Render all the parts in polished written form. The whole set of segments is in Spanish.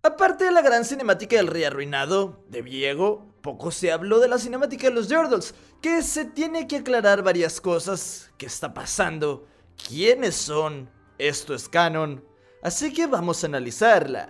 Aparte de la gran cinemática del Rey Arruinado, de Viego, poco se habló de la cinemática de los Yordles, que se tiene que aclarar varias cosas. ¿Qué está pasando? ¿Quiénes son? ¿Esto es canon? Así que vamos a analizarla.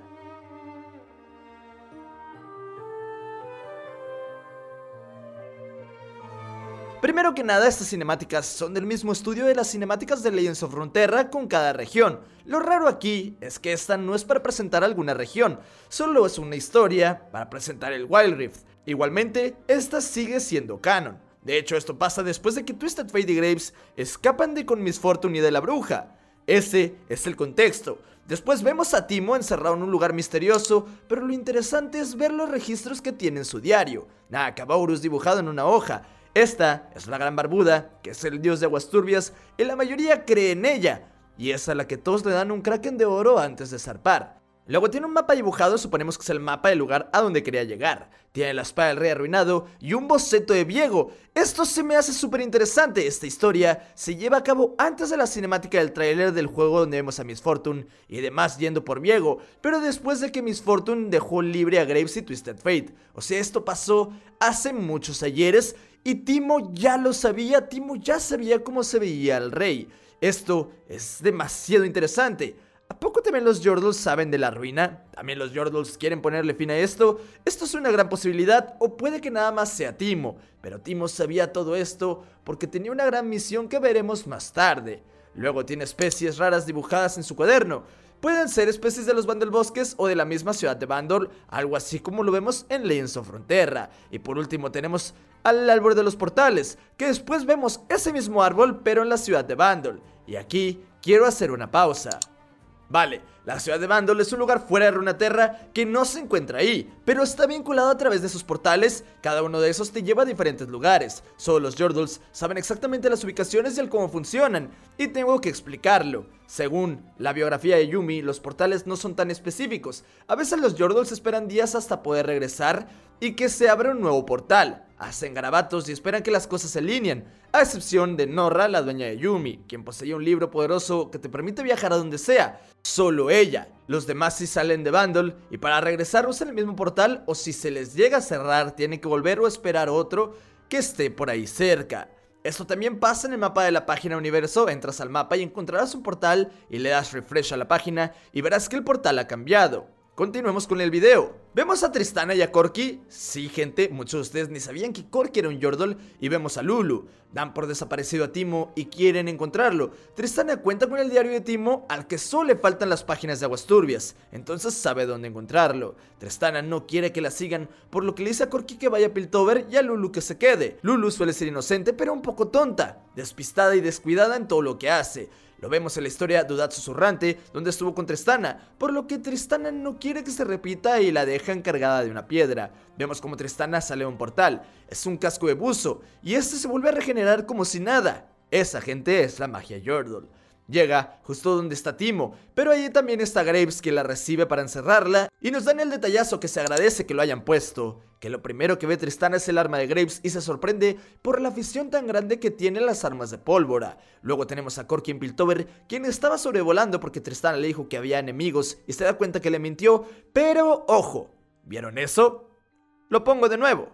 Primero que nada, estas cinemáticas son del mismo estudio de las cinemáticas de Legends of Runeterra con cada región. Lo raro aquí es que esta no es para presentar alguna región, solo es una historia para presentar el Wild Rift. Igualmente, esta sigue siendo canon. De hecho, esto pasa después de que Twisted Fate y Graves escapan de con Miss Fortune y de la bruja. Ese es el contexto. Después vemos a Teemo encerrado en un lugar misterioso, pero lo interesante es ver los registros que tiene en su diario. Nakabaurus dibujado en una hoja. Esta es la Gran Barbuda, que es el dios de aguas turbias, y la mayoría cree en ella, y es a la que todos le dan un kraken de oro antes de zarpar. Luego tiene un mapa dibujado, suponemos que es el mapa del lugar a donde quería llegar. Tiene la espada del Rey Arruinado y un boceto de Viego. Esto se me hace súper interesante. Esta historia se lleva a cabo antes de la cinemática del tráiler del juego donde vemos a Miss Fortune y demás yendo por Viego, pero después de que Miss Fortune dejó libre a Graves y Twisted Fate. O sea, esto pasó hace muchos ayeres y Teemo ya lo sabía, Teemo ya sabía cómo se veía el rey. Esto es demasiado interesante. ¿A poco también los Yordles saben de la ruina? ¿También los Yordles quieren ponerle fin a esto? Esto es una gran posibilidad, o puede que nada más sea Teemo. Pero Teemo sabía todo esto porque tenía una gran misión que veremos más tarde. Luego tiene especies raras dibujadas en su cuaderno. Pueden ser especies de los Bandelbosques o de la misma ciudad de Bandol, algo así como lo vemos en Legends of Runeterra. Y por último tenemos al árbol de los portales, que después vemos ese mismo árbol pero en la ciudad de Bandol. Y aquí quiero hacer una pausa. Vale, la ciudad de Bandol es un lugar fuera de Runeterra que no se encuentra ahí, pero está vinculado a través de sus portales. Cada uno de esos te lleva a diferentes lugares. Solo los Yordles saben exactamente las ubicaciones y el cómo funcionan, y tengo que explicarlo. Según la biografía de Yuumi, los portales no son tan específicos. A veces los Yordles esperan días hasta poder regresar y que se abra un nuevo portal. Hacen garabatos y esperan que las cosas se alineen, a excepción de Norra, la dueña de Yuumi, quien poseía un libro poderoso que te permite viajar a donde sea. Solo ella. Los demás sí salen de Bandol y para regresar usan el mismo portal, o si se les llega a cerrar tienen que volver o esperar otro que esté por ahí cerca. Esto también pasa en el mapa de la página Universo. Entras al mapa y encontrarás un portal y le das refresh a la página y verás que el portal ha cambiado. Continuemos con el video. Vemos a Tristana y a Corki. Sí, gente, muchos de ustedes ni sabían que Corki era un Yordle. Y vemos a Lulu. Dan por desaparecido a Teemo y quieren encontrarlo. Tristana cuenta con el diario de Teemo, al que solo le faltan las páginas de aguas turbias, entonces sabe dónde encontrarlo. Tristana no quiere que la sigan, por lo que le dice a Corki que vaya a Piltover y a Lulu que se quede. Lulu suele ser inocente pero un poco tonta, despistada y descuidada en todo lo que hace. Lo vemos en la historia Dudat Susurrante, donde estuvo con Tristana, por lo que Tristana no quiere que se repita y la deja encargada de una piedra. Vemos como Tristana sale a un portal, es un casco de buzo, y este se vuelve a regenerar como si nada. Esa, gente, es la magia Yordle. Llega justo donde está Teemo, pero ahí también está Graves, que la recibe para encerrarla, y nos dan el detallazo que se agradece que lo hayan puesto, que lo primero que ve Tristana es el arma de Graves y se sorprende por la afición tan grande que tiene las armas de pólvora. Luego tenemos a Corki en Piltover, quien estaba sobrevolando porque Tristana le dijo que había enemigos y se da cuenta que le mintió, pero ojo, ¿vieron eso? Lo pongo de nuevo.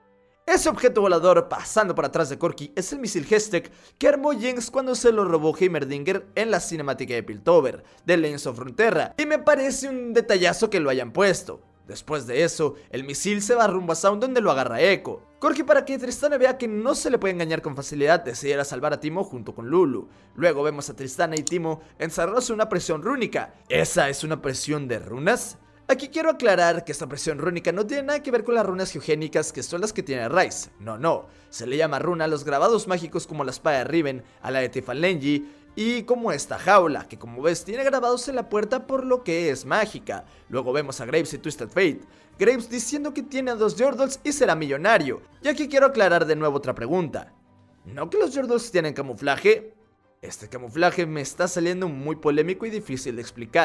Ese objeto volador pasando por atrás de Corki es el misil Hextech que armó Jinx cuando se lo robó Heimerdinger en la cinemática de Piltover de Legends of Runeterra, y me parece un detallazo que lo hayan puesto. Después de eso, el misil se va rumbo a Sound, donde lo agarra Echo. Corki, para que Tristana vea que no se le puede engañar con facilidad, decide ir a salvar a Teemo junto con Lulu. Luego vemos a Tristana y Teemo encerrados en una presión rúnica. ¿Esa es una presión de runas? Aquí quiero aclarar que esta presión rúnica no tiene nada que ver con las runas geogénicas, que son las que tiene Ryze. No, se le llama runa a los grabados mágicos como la espada de Riven, a la de Tifanlenji, y como esta jaula, que como ves tiene grabados en la puerta, por lo que es mágica. Luego vemos a Graves y Twisted Fate. Graves diciendo que tiene a 2 Yordles y será millonario. Y aquí quiero aclarar de nuevo otra pregunta. ¿No que los Yordles tienen camuflaje? Este camuflaje me está saliendo muy polémico y difícil de explicar.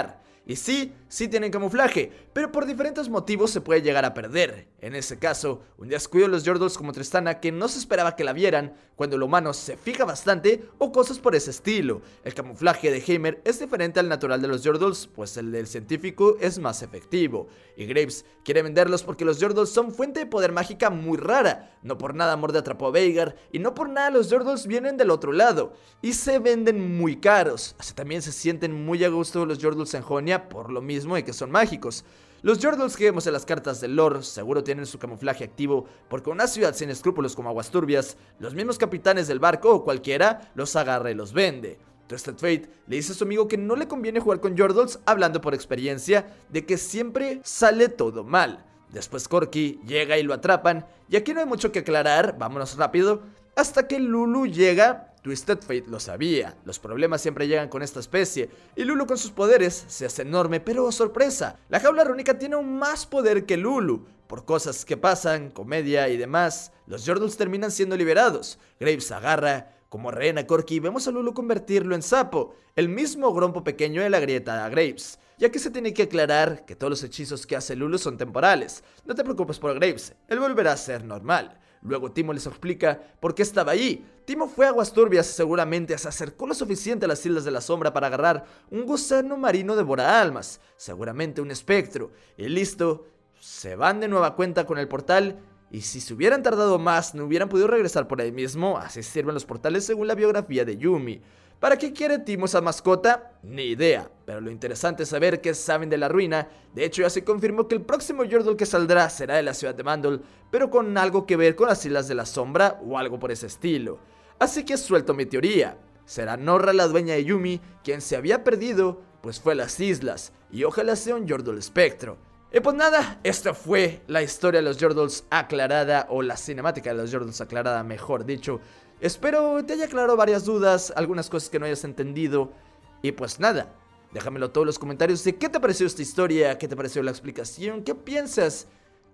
Y sí tienen camuflaje, pero por diferentes motivos se puede llegar a perder. En ese caso, un descuido de los Yordles como Tristana que no se esperaba que la vieran, cuando el humano se fija bastante o cosas por ese estilo. El camuflaje de Heimer es diferente al natural de los Yordles, pues el del científico es más efectivo. Y Graves quiere venderlos porque los Yordles son fuente de poder mágica muy rara. No por nada Morde atrapó a Veigar y no por nada los Yordles vienen del otro lado. Y se venden muy caros. Así también se sienten muy a gusto los Yordles en Jonia por lo mismo de que son mágicos. Los Yordles que vemos en las cartas del lore seguro tienen su camuflaje activo porque una ciudad sin escrúpulos como Aguas Turbias, los mismos capitanes del barco o cualquiera los agarra y los vende. Twisted Fate le dice a su amigo que no le conviene jugar con Yordles, hablando por experiencia de que siempre sale todo mal. Después Corki llega y lo atrapan, y aquí no hay mucho que aclarar, vámonos rápido. Hasta que Lulu llega. Twisted Fate lo sabía, los problemas siempre llegan con esta especie, y Lulu con sus poderes se hace enorme, pero sorpresa, la jaula rúnica tiene aún más poder que Lulu. Por cosas que pasan, comedia y demás, los Yordles terminan siendo liberados. Graves agarra como rehén a Corki y vemos a Lulu convertirlo en sapo, el mismo grompo pequeño de la grieta a Graves. Ya que se tiene que aclarar que todos los hechizos que hace Lulu son temporales. No te preocupes por Graves, él volverá a ser normal. Luego Timo les explica por qué estaba allí. Timo fue a Aguas Turbias y seguramente se acercó lo suficiente a las Islas de la Sombra para agarrar un gusano marino devora almas, seguramente un espectro. Y listo, se van de nueva cuenta con el portal. Y si se hubieran tardado más, no hubieran podido regresar por ahí mismo. Así sirven los portales según la biografía de Yumi. ¿Para qué quiere Timo esa mascota? Ni idea, pero lo interesante es saber qué saben de la ruina. De hecho ya se confirmó que el próximo Yordle que saldrá será de la ciudad de Bandol, pero con algo que ver con las Islas de la Sombra o algo por ese estilo. Así que suelto mi teoría, será Norra la dueña de Yumi quien se había perdido, pues fue a las islas, y ojalá sea un Yordle espectro. Y pues nada, esta fue la historia de los Yordles aclarada, o la cinemática de los Yordles aclarada, mejor dicho. Espero te haya aclarado varias dudas, algunas cosas que no hayas entendido. Y pues nada, déjamelo todos en los comentarios de qué te pareció esta historia, qué te pareció la explicación, qué piensas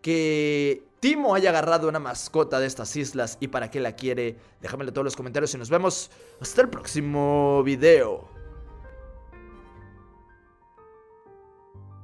que Timo haya agarrado una mascota de estas islas y para qué la quiere. Déjamelo todos en los comentarios y nos vemos hasta el próximo video.